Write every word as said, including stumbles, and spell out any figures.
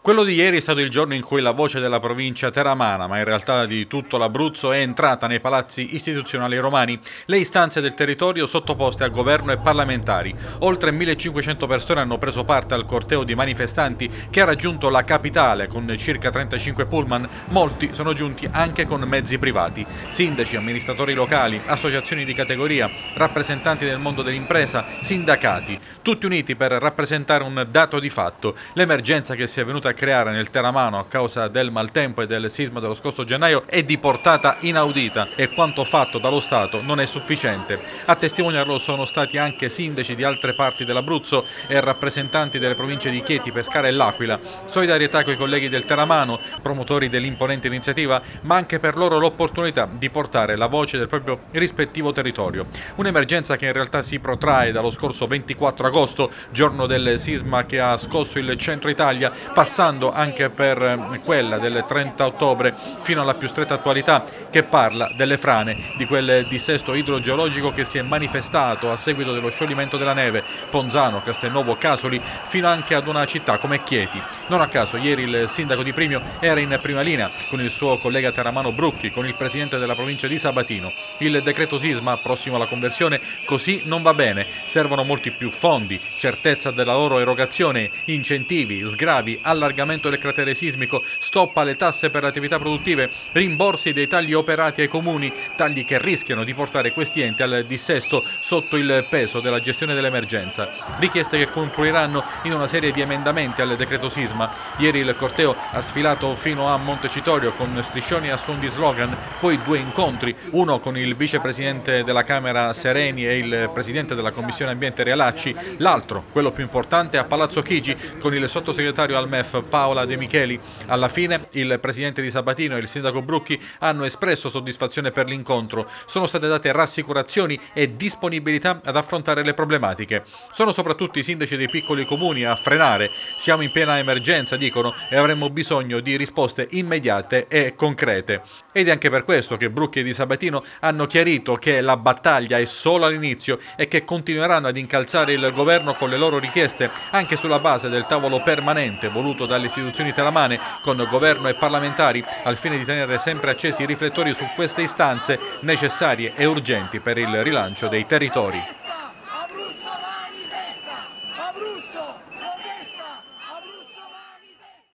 Quello di ieri è stato il giorno in cui la voce della provincia teramana, ma in realtà di tutto l'Abruzzo, è entrata nei palazzi istituzionali romani. Le istanze del territorio sottoposte a governo e parlamentari. Oltre millecinquecento persone hanno preso parte al corteo di manifestanti che ha raggiunto la capitale con circa trentacinque pullman. Molti sono giunti anche con mezzi privati. Sindaci, amministratori locali, associazioni di categoria, rappresentanti del mondo dell'impresa, sindacati, tutti uniti per rappresentare un dato di fatto: l'emergenza che si è venuta a creare nel teramano a causa del maltempo e del sisma dello scorso gennaio è di portata inaudita e quanto fatto dallo Stato non è sufficiente. A testimoniarlo sono stati anche sindaci di altre parti dell'Abruzzo e rappresentanti delle province di Chieti, Pescara e L'Aquila. Solidarietà coi colleghi del teramano, promotori dell'imponente iniziativa, ma anche per loro l'opportunità di portare la voce del proprio rispettivo territorio. Un'emergenza che in realtà si protrae dallo scorso ventiquattro agosto, giorno del sisma che ha scosso il centro Italia, passando anche per quella del trenta ottobre fino alla più stretta attualità, che parla delle frane, di quel dissesto idrogeologico che si è manifestato a seguito dello scioglimento della neve, Ponzano, Castelnuovo, Casoli, fino anche ad una città come Chieti. Non a caso ieri il sindaco di Primio era in prima linea con il suo collega teramano Brucchi, con il presidente della provincia di Sabatino. Il decreto sisma, prossimo alla conversione, così non va bene. Servono molti più fondi, certezza della loro erogazione, incentivi, sgravi, allargamento del cratere sismico, stop alle tasse per le attività produttive, rimborsi dei tagli operati ai comuni, tagli che rischiano di portare questi enti al dissesto sotto il peso della gestione dell'emergenza. Richieste che confluiranno in una serie di emendamenti al decreto sisma. Ieri il corteo ha sfilato fino a Montecitorio con striscioni a suon di slogan, poi due incontri, uno con il vicepresidente della Camera Sereni e il presidente della Commissione Ambiente Realacci, l'altro, quello più importante, a Palazzo Chigi con il sottosegretario al M E F Paola De Micheli. Alla fine il presidente di Sabatino e il sindaco Brucchi hanno espresso soddisfazione per l'incontro. Sono state date rassicurazioni e disponibilità ad affrontare le problematiche. Sono soprattutto i sindaci dei piccoli comuni a frenare. Siamo in piena emergenza, dicono, e avremmo bisogno di risposte immediate e concrete. Ed è anche per questo che Brucchi e di Sabatino hanno chiarito che la battaglia è solo all'inizio e che continueranno ad incalzare il governo con le loro richieste, anche sulla base del tavolo permanente voluto dalle istituzioni teramane con governo e parlamentari, al fine di tenere sempre accesi i riflettori su queste istanze necessarie e urgenti per il rilancio dei territori.